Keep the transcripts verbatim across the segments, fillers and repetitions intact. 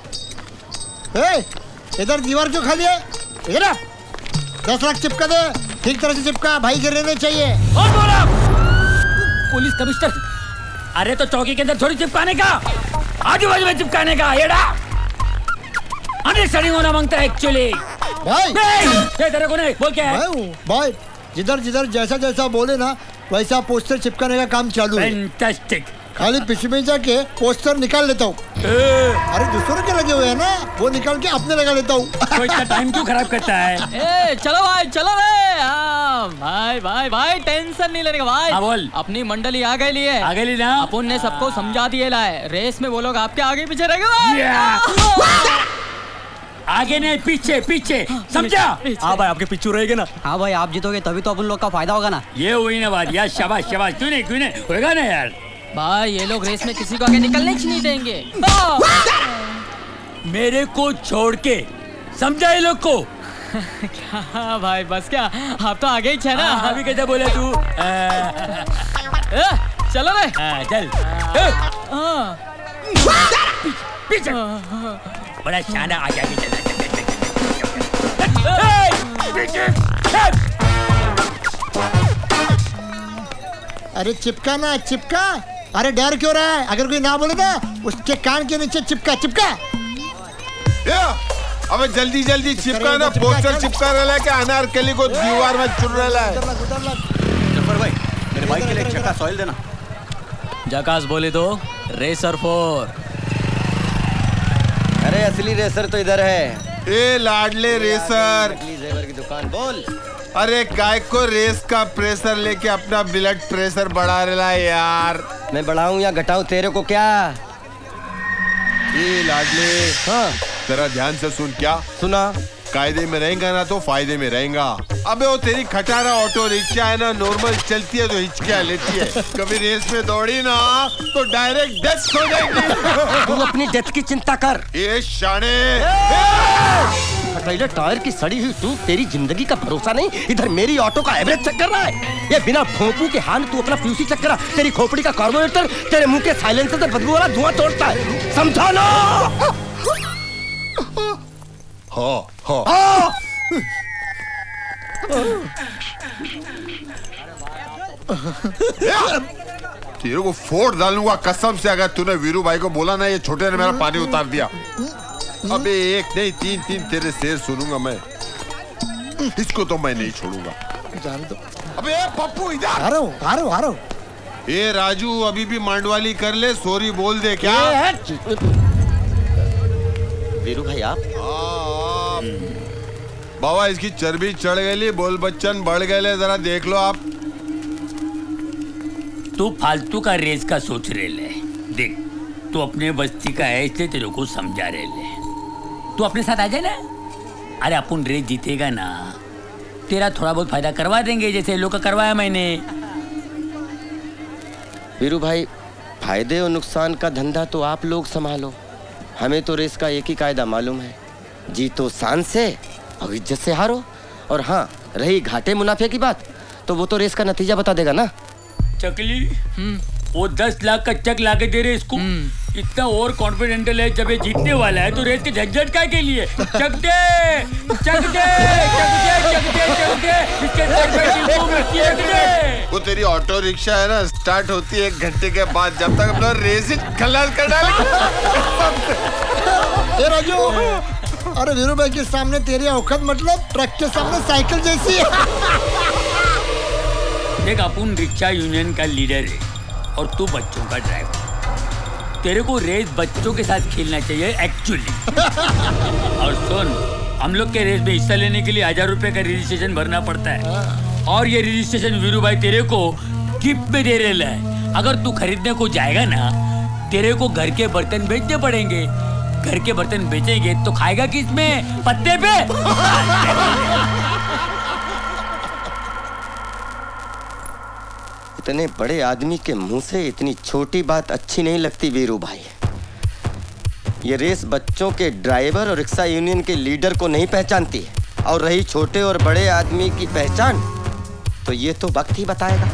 ए, इधर दीवार क्यों खाली है? इधर आ। दस लाख चिपका दे, ठीक तरह से चिपका, भाई के रहने चाहिए। और बोला पुलिस कमिश्नर, अरे तो चौकी के अंदर थोड़ी चिपकाने का, आजू बाजू में चिपकाने का। येड़ा अंडरस्टैंडिंग होना मांगता है एक्चुअली। भाई ये तेरे को नहीं बोल क्या है? भाई, भाई जिधर जिधर जैसा जैसा बोले ना वैसा पोस्टर चिपकाने का काम चालू है। फैंटास्टिक। खाली पीछे में जाके पोस्टर निकाल लेता हूँ। अरे दूसरों के लगे हुए हैं ना, वो निकाल के अपने लगा लेता हूँ। तो इतना टाइम क्यों खराब करता है? ए, चलो भाई चलो रे। हाँ, भाई भाई भाई टेंशन नहीं लेने का भाई। हाँ, बोल। अपनी मंडली आ गई लिए आ गई ना। अपन ने सबको समझा दिए लाए, रेस में वो लोग आपके आगे पीछे रह गए। आगे नहीं पीछे पीछे, समझा? हाँ भाई आपके पीछे रहेगा ना। हाँ भाई आप जीतोगे तभी तो अपन लोग का फायदा होगा ना। ये हुई ना बात यार, शाबाश शाबाश। क्यों नहीं क्यों नहीं होगा ना यार। भाई ये लोग रेस में किसी को आगे निकलने ही नहीं देंगे। मेरे को छोड़ के, समझा ये लोग को? क्या भाई बस क्या, आप तो आगे ही छे ना। अभी कैसे बोले तू? चलो रे। चल पीछे, बड़ा शाना आ जाएगी। अरे चिपका ना, चिपका। अरे डर क्यों रहा है? अगर कोई ना बोले ना उसके कान के नीचे चिपका चिपका। अबे जल्दी जल्दी चिपका ना, पोस्टर चिपका रहा है क्या? अनारकली को दीवार में चुन रहा है। जफर भाई मेरे बाइक के लिए एक चक्का सॉइल देना। जकास बोले तो रेसर फोर। अरे असली रेसर तो इधर है। ए लाडले रेसर, नकली जेवर की दुकान बोल। अरे गाय को रेस का प्रेशर लेके अपना ब्लड प्रेशर बढ़ा रहा है यार। मैं बढ़ाऊं या घटाऊं तेरे को क्या? ए लाडले, हाँ जरा ध्यान से सुन। क्या सुना? कायदे में रहेगा ना तो फायदे में रहेगा। अबे वो तेरी खटारा ऑटो रिक्शा है ना, नॉर्मल चलती है तो हिचकियाँ लेती है। कभी रेस में दौड़ी ना तो डायरेक्ट डेथ हो जाएगी। तू अपनी डेथ की चिंता कर। ये शाने फटाइला टायर की सड़ी हुई तू, तेरी जिंदगी का भरोसा नहीं। इधर मेरी ऑटो का एवरेज चेक कर रहा है। ये बिना भोंपू के हाथ तू अपना फ्यूसी चेक करा। तेरी खोपड़ी का कार्बोरेटर तेरे मुंह के साइलेंसर से बदबू वाला धुआं छोड़ता है, समझा ना? हाँ हाँ। तेरे को फोड़ डालूंगा कसम से, अगर तूने वीरू भाई को बोला ना ये छोटे ने मेरा पानी उतार दिया। अबे एक नहीं तीन तीन तेरे शेर सुनूंगा मैं। इसको तो मैं नहीं छोड़ूंगा। जान दो। अबे पप्पू इधर आ रहा हूँ आ रहा हूँ आ रहा हूँ। ए राजू अभी भी मांडवाली कर ले, सॉरी बोल दे। क्या वीरू भाई आप? बाबा इसकी चर्बी चढ़ गई, बोल बच्चन बढ़ गए, जरा देख लो आप। तू फालतू का रेस का सोच रहे ले। देख तू अपने बस्ती का है इसलिए तेरे को समझा रहे ले। तू अपने साथ आ जाए ना। अरे अपन रेस जीतेगा ना, तेरा थोड़ा बहुत फायदा करवा देंगे जैसे लोग का करवाया मैंने। वीरू भाई फायदे और नुकसान का धंधा तो आप लोग संभालो, हमें तो रेस का एक ही कायदा मालूम है, जीतो शान से और इज्जत से हारो। और हाँ रही घाटे मुनाफे की बात तो वो तो रेस का नतीजा बता देगा ना। चकली वो दस लाख का चेक लाके दे रहे इसको, इतना और कॉन्फिडेंटल है जब ये जीतने वाला है तो रेस के झंझट का के लिए चक दे चक दे चक दे चक दे चक दे इसके चक दे। वो तेरी ऑटो रिक्शा है ना, स्टार्ट होती है एक घंटे के बाद, जब तक अपना रेस ही खलास कर डालेगा। ए राजू, अरे वीरू भाई के सामने तेरी औकात मतलब ट्रक के सामने साइकिल जैसी है। देख अपन रिक्शा यूनियन का लीडर है और तू बच्चों का ड्राइवर। तेरे को रेस बच्चों के साथ खेलना चाहिए एक्चुअली। और सुन, हम लोग के रेस में हिस्सा लेने के लिए हजार रुपए का रजिस्ट्रेशन भरना पड़ता है और ये रजिस्ट्रेशन वीरू भाई तेरे को गिफ्ट में दे रहे हैं। अगर तू खरीदने को जाएगा ना, तेरे को घर के बर्तन बेचने पड़ेंगे। घर के बर्तन बेचेंगे तो खाएगा किस में? पत्ते पे। इतने बड़े आदमी के मुंह से इतनी छोटी बात अच्छी नहीं लगती वीरू भाई। ये रेस बच्चों के ड्राइवर और रिक्शा यूनियन के लीडर को नहीं पहचानती है। और रही छोटे और बड़े आदमी की पहचान तो ये तो वक्त ही बताएगा।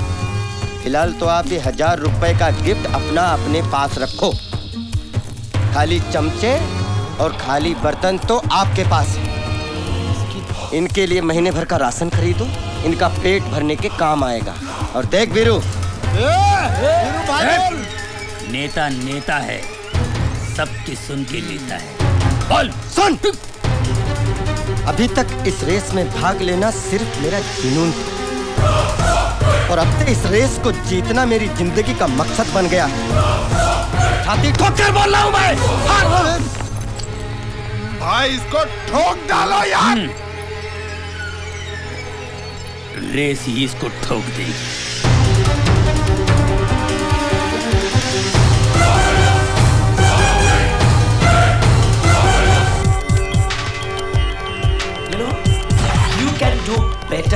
फिलहाल तो आप ये हजार रुपए का गिफ्ट अपना अपने पास रखो। खाली चमचे और खाली बर्तन तो आपके पास है। इनके लिए महीने भर का राशन खरीदो, इनका पेट भरने के काम आएगा। और देख वीरू, नेता नेता है, सबकी सुन के लेता है। बोल। सुन, अभी तक इस रेस में भाग लेना सिर्फ मेरा जुनून था, और अब तक इस रेस को जीतना मेरी जिंदगी का मकसद बन गया। छाती ठोक कर बोल रहा हूं मैं। भाई इसको ठोक डालो यार। रेस ही इसको ठोक देगी। You know, you can do better.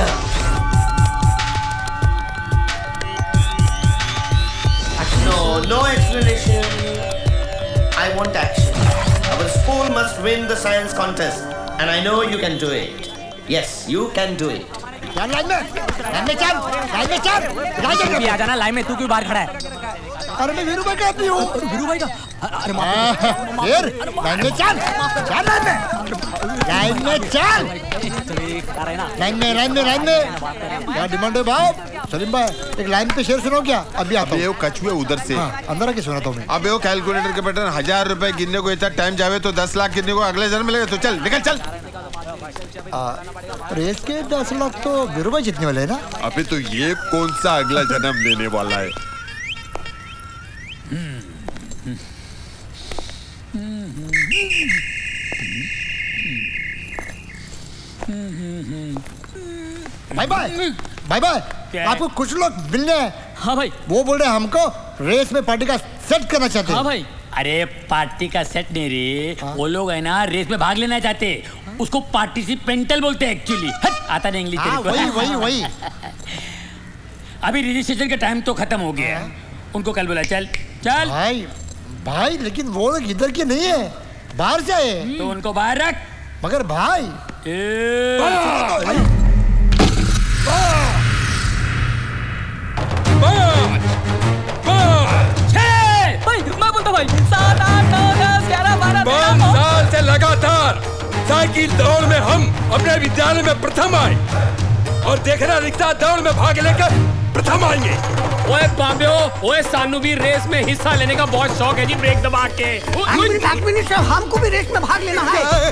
No, no explanation. I want action. Our school must win the science contest, and I know you can do it. Yes, you can do it. चल line में, line में चल, line में चल, line में आ जाना line में। तू क्यों बाहर खड़ा है? अरे मैं वीरू भाई का आदमी हूँ। वीरू भाई का? अरे फिर लाइन में चल, चल लाइन में, लाइन में चल, लाइन में, लाइन में, लाइन में। क्या डिमांड है भाव? सलीम भाई एक लाइन पे शेर सुनो क्या? अभी आता हूँ। ये कछुए उधर से। हाँ, अंदर आके सुना तो मैं। अब वो कैलकुलेटर के बटन हजार रुपए गिनने को इतना टाइम जावे तो दस लाख गिनने को अगले जन्म मिलेगा। तो चल निकल चल। आ, रेस के दस लाख तो वीरू भाई जीतने वाले है ना? अभी तो ये कौन सा अगला जन्म लेने वाला है? Bye bye bye bye. आपको कुछ लोग मिलने हैं। हाँ भाई। वो बोल रहे हैं हमको रेस में पार्टी का सेट करना चाहते हैं। हाँ भाई। अरे पार्टी का सेट नहीं रे, हाँ? वो लोग है ना रेस में भाग लेना चाहते, उसको पार्टिसिपेंटल बोलते हैं एक्चुअली। आता नहीं इंग्लिश। हाँ, वही वही वही। अभी रजिस्ट्रेशन का टाइम तो खत्म हो गया, उनको कल बोला। चल चल भाई भाई, लेकिन वो लोग इधर के नहीं है, बाहर से आए। तो उनको बाहर रख। मगर भाई भाई मैं बोलता भाई सात आठ नौ दस ग्यारह बारह पाँच साल से लगातार साइकिल दौड़ में हम अपने विद्यालय में प्रथम आए, और देखना रिक्शा दौड़ में भाग लेकर प्रथम आएंगे। ओए बाबियो, ओए सानू भी रेस में हिस्सा लेने का बहुत शौक है जी, ब्रेक दबा के। हमको भी रेस में भाग लेना है।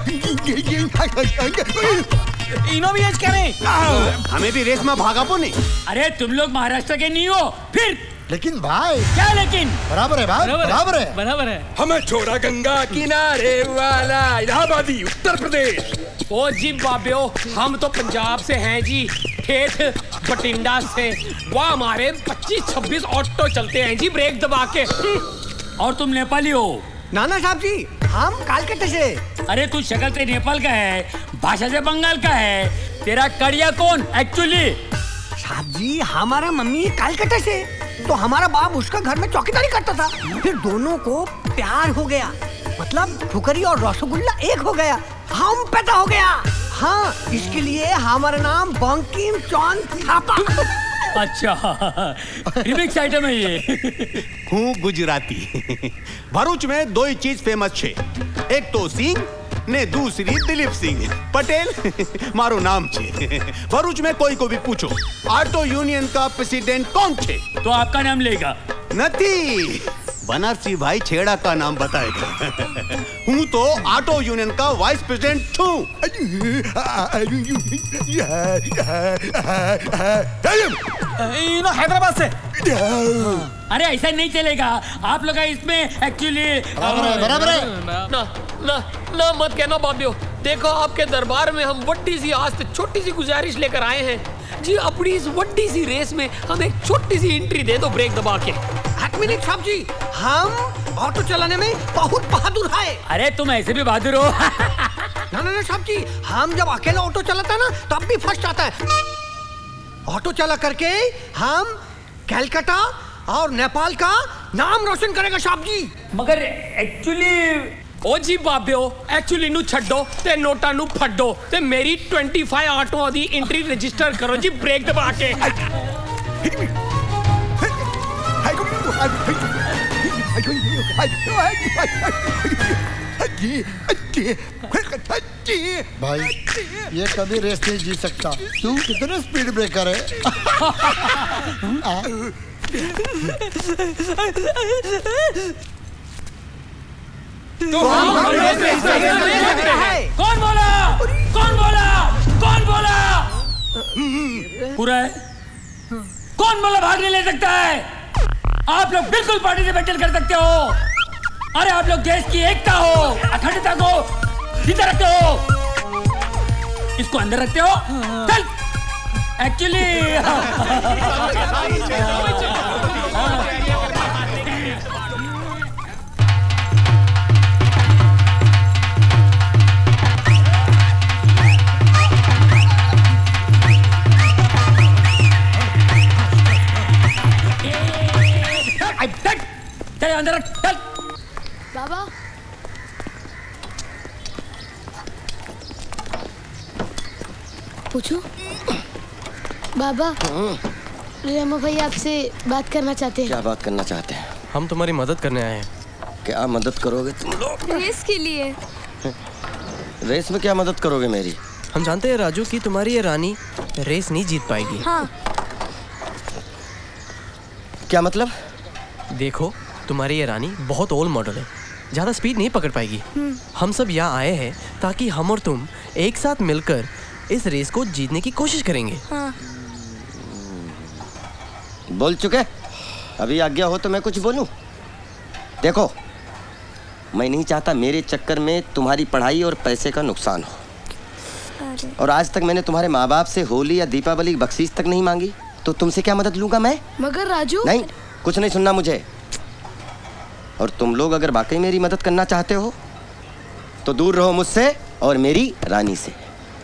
इनो भी एज करें। हमें भी रेस में भागा पो नहीं। अरे तुम लोग महाराष्ट्र के नहीं हो फिर? लेकिन भाई क्या लेकिन? बराबर है भाई, बराबर है, बराबर है। हमें छोड़ा गंगा किनारे वाला इलाहाबादी उत्तर प्रदेश। ओ जी बाबियो, हम तो पंजाब से हैं जी, ठेठ बटिंडा से। वहाँ हमारे पच्चीस छब्बीस ऑटो चलते हैं जी ब्रेक दबा के। और तुम नेपाली हो? नाना साहब जी, हम कलकत्ता से। अरे तू शक्ल से नेपाल का है, भाषा से बंगाल का है, तेरा कड़िया कौन एक्चुअली? साहब जी, हमारा मम्मी कलकत्ता से, तो हमारा बाप उसका घर में चौकीदारी करता था। फिर दोनों को प्यार हो गया, मतलब ठुकरी और रसगुल्ला एक हो गया, हम पैदा हो गया। हाँ, इसके लिए हमारा नाम बंकिम चौंद थापा। अच्छा, रिमिक्स आइटम है ये। हूँ गुजराती। भरूच में दो ही चीज फेमस है, एक तो सिंह ने दूसरी दिलीप सिंह पटेल। मारो नाम छे। भरूच में कोई को भी पूछो ऑटो यूनियन का प्रेसिडेंट कौन छे, तो आपका नाम लेगा। नहीं, बनारसी भाई छेड़ा का नाम बताएगा। हूँ तो ऑटो यूनियन का वाइस प्रेसिडेंट हूँ। इनो हैदराबाद से। अरे ऐसा नहीं चलेगा, आप लोग इसमें एक्चुअली बराबर है, बराबर है। ना ना ना मत कहना बाबियो, देखो आपके दरबार में हम वड्डी सी आज छोटी सी गुजारिश लेकर आए हैं जी। अपनी इस वड्डी सी रेस में हम एक छोटी सी एंट्री दे दो ब्रेक दबा के। एक मिनट साहब जी, हम ऑटो चलाने में बहुत बहादुर है। अरे तुम ऐसे भी बहादुर हो। ना ना साहब जी, हम जब अकेला ऑटो चलाता है ना तब भी फर्स्ट आता है। ऑटो चला करके हम कलकत्ता और नेपाल का नाम रोशन करेगा साहब जी। मगर एक्चुअली ओ जी बाबियो, एक्चुअली नु छड्डो ते नोटा नु फड्डो ते मेरी पच्चीस ऑटो दी एंट्री रजिस्टर करो जी ब्रेक दबा के। भाई ये कभी रेस नहीं जीत सकता। तू कितने स्पीड ब्रेकर है। कौन बोला कौन बोला कौन बोला पूरा है? कौन बोला भाग नहीं ले सकता है? आप लोग बिल्कुल पार्टिसिपेट कर सकते हो। अरे आप लोग देश की एकता हो, अखंडता को जिंदा रखते हो। इसको अंदर रखते हो। चल एक्चुअली चल अंदर रख। चल बाबा पूछो। बाबा रेमो भाई आपसे बात करना चाहते हैं। क्या बात करना चाहते हैं? हम तुम्हारी मदद करने आए हैं। क्या मदद करोगे तुम लोग? रेस के लिए। रेस में क्या मदद करोगे मेरी? हम जानते हैं राजू कि तुम्हारी ये रानी रेस नहीं जीत पाएगी। हाँ। क्या मतलब? देखो तुम्हारी ये रानी बहुत ओल्ड मॉडल है, ज़्यादा स्पीड नहीं पकड़ पाएगी। हम सब यहाँ आए हैं ताकि हम और तुम एक साथ मिलकर इस रेस को जीतने की कोशिश करेंगे। हाँ। बोल चुके? अभी आज्ञा हो तो मैं कुछ बोलूं? देखो मैं नहीं चाहता मेरे चक्कर में तुम्हारी पढ़ाई और पैसे का नुकसान हो। और आज तक मैंने तुम्हारे माँ बाप से होली या दीपावली की बख्शीश तक नहीं मांगी, तो तुमसे क्या मदद लूंगा मैं? मगर राजू नहीं, कुछ नहीं सुनना मुझे। और तुम लोग अगर वाकई मेरी मदद करना चाहते हो तो दूर रहो मुझसे और मेरी रानी से।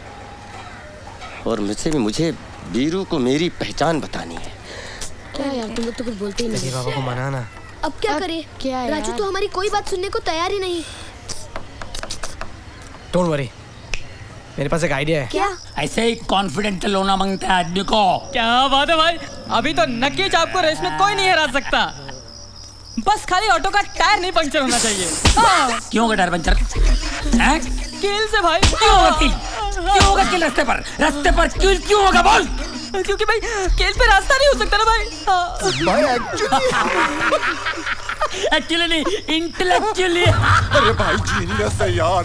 और मुझसे भी मुझे वीरू को मेरी पहचान बतानी है। क्या यार तुम लोग तो कुछ बोलते ही नहीं। तेरे बाबा को मनाना। अब क्या करें? क्या है राजू तो हमारी कोई बात सुनने को तैयार ही नहीं। डोंट वरी, मेरे पास एक आइडिया है। क्या? ऐसे ही कॉन्फिडेंट होना मांगता है आदमी को। क्या बात है भाई, अभी तो नक्कीच आपको रेस में कोई नहीं हरा सकता। बस खाली ऑटो का टायर नहीं पंक्चर होना चाहिए। क्यों होगा टायर पंचर? कील से भाई। क्यों होगा कील? क्यों होगा कील रास्ते पर? रास्ते पर कील क्यों होगा बोल? क्योंकि भाई कील पे रास्ता नहीं हो सकता ना भाई। भाई एक्चुअली एक्चुअली नहीं, इंटेलेक्चुअली। अरे भाई जीनियस है यार।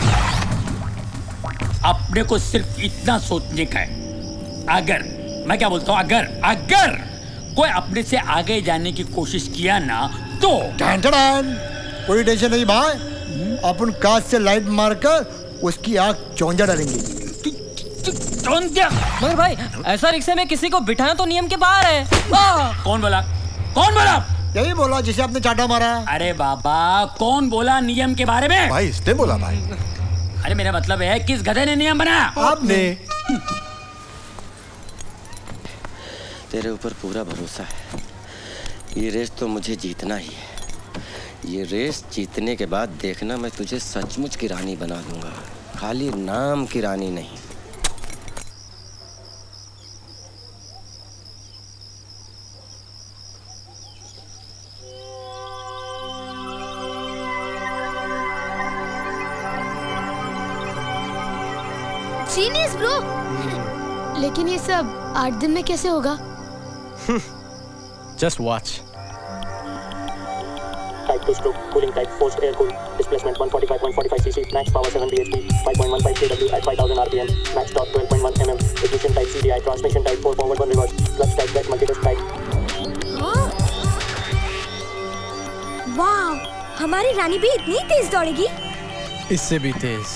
अपने को सिर्फ इतना सोचने का है, अगर मैं क्या बोलता हूँ, अगर अगर कोई अपने से आगे जाने की कोशिश किया ना तो टन टन, कोई टेंशन नहीं भाई, अपन कांच से लाइट मारकर उसकी आंख चौंजा डालेंगे। मगर भाई ऐसा रिक्शे में किसी को बिठाना तो नियम के बाहर है। कौन बोला? कौन बोला? यही बोला जिसे आपने चाटा मारा। अरे बाबा कौन बोला नियम के बारे में? भाई इसने बोला भाई। अरे मेरा मतलब है किस गधे ने नियम बनाया? आपने। तेरे ऊपर पूरा भरोसा है। ये रेस तो मुझे जीतना ही है। ये रेस जीतने के बाद देखना मैं तुझे सचमुच की रानी बना दूंगा, खाली नाम की रानी नहीं। Genius bro. लेकिन ये सब आठ दिन में कैसे होगा? Just watch. Type two stroke, cooling type, forced air cool, displacement one forty-five point four five c c, max power seven b h p, five point one five k w at five thousand r p m, max torque twelve point one newton, ignition type C D I, transmission type four forward one reverse, clutch type back multi-disc type. वाह, हमारी रानी भी इतनी तेज दौड़ेगी? इससे भी तेज।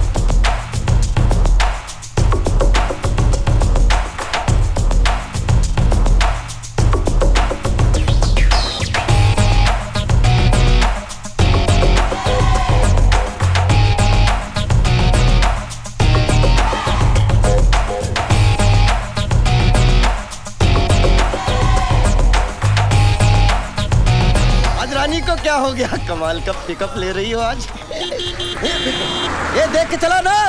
क्या हो गया? कमाल का पिकअप ले रही हो आज। ये देख के चला ना।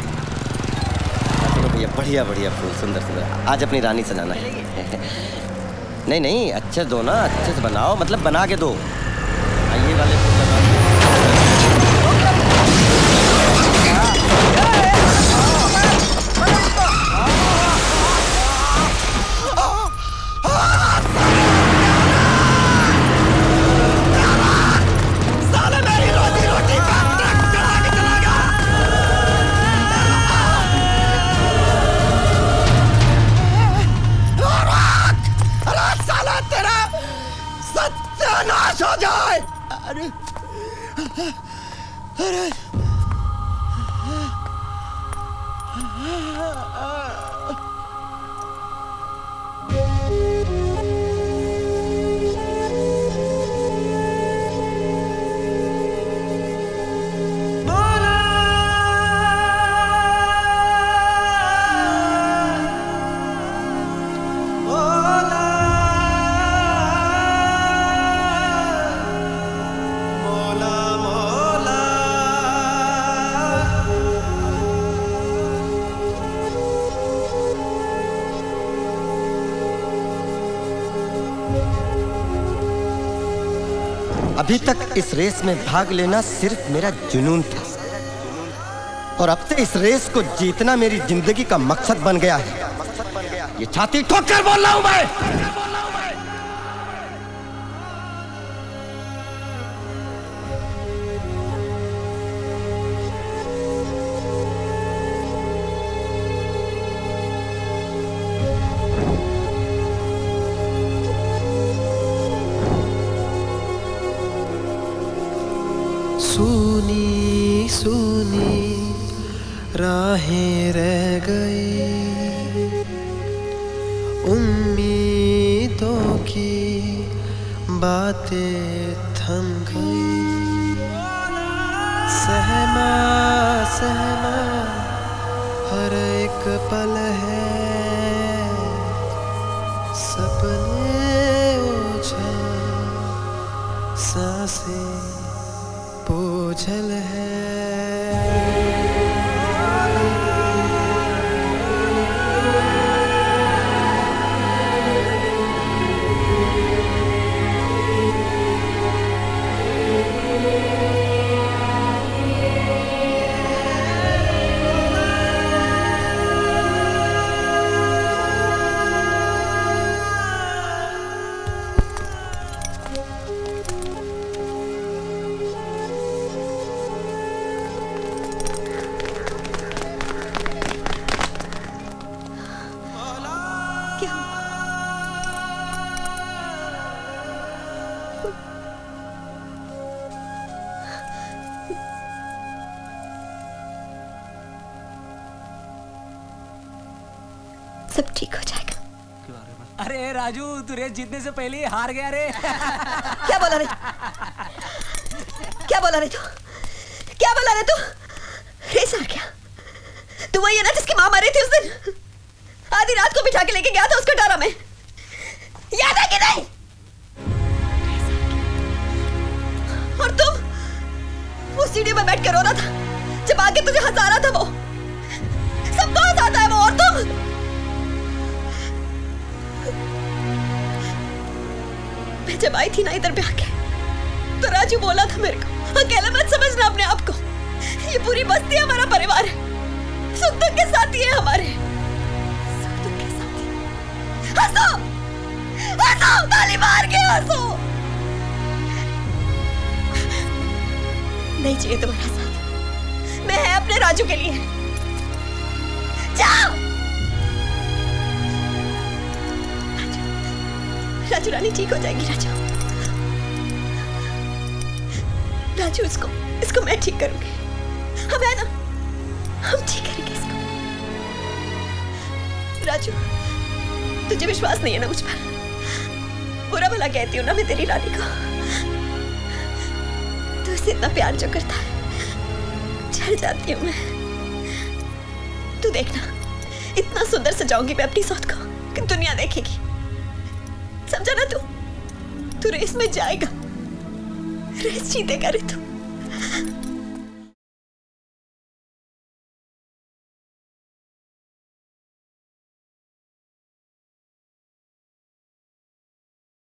भैया बढ़िया बढ़िया फूल, सुंदर सुंदर। आज अपनी रानी सजाना है। नहीं नहीं, अच्छे दो ना, अच्छे से बनाओ, मतलब बना के दो। ये वाले को लगा नाश हो जाए। अरे अरे अभी तक इस रेस में भाग लेना सिर्फ मेरा जुनून था, और अब से इस रेस को जीतना मेरी जिंदगी का मकसद बन गया है। ये छाती ठोक कर बोल रहा हूं मैं। सुनी सुनी राहें रह गई, उम्मीदों की बातें थम गई। सहमा सहमा हर एक पल है, सपने ओझल सांसें बोझल है। सब ठीक हो जाएगा। अरे राजू, तू रेस जीतने से पहले ही हार गया रे। क्या बोला रे? क्या बोला रे तू? क्या बोला रे तू? रेस हार गया? तू वही है ना जिसकी माँ मरी थी उस दिन? आधी रात को बिठा के लेके गया था उसको डरा में, याद है कि नहीं? और तुम वो सीढ़ी में बैठ के रो रहा था जब आगे तुझे हंसा रहा था वो। सबको हंसाता है वो, और तुम मैं जब आई थी ना इधर पे आके, तो राजू बोला था मेरे को, अकेला मत समझना अपने आप को, ये पूरी बस्ती हमारा परिवार है, सुख दुख के साथी है हमारे, सुख दुख के साथी। हंसो, हंसो, ताली मार के हंसो। नहीं चाहिए तुम्हारा साथ, मैं है अपने राजू के लिए। जाओ। राजू रानी ठीक हो जाएगी। राजू राजू इसको इसको मैं ठीक करूंगी। हम है ना, हम ठीक करेंगे इसको। राजू, तुझे विश्वास नहीं है ना मुझ पर? बुरा भला कहती हूँ ना मैं तेरी रानी को। तू इसे इतना प्यार जो करता है, चढ़ जाती हूँ मैं। तू देखना, इतना सुंदर सजाऊंगी मैं अपनी सौत को कि दुनिया देखेगी। समझा ना तू? तू रेस में जाएगा, रेस जीतेगा रे तू।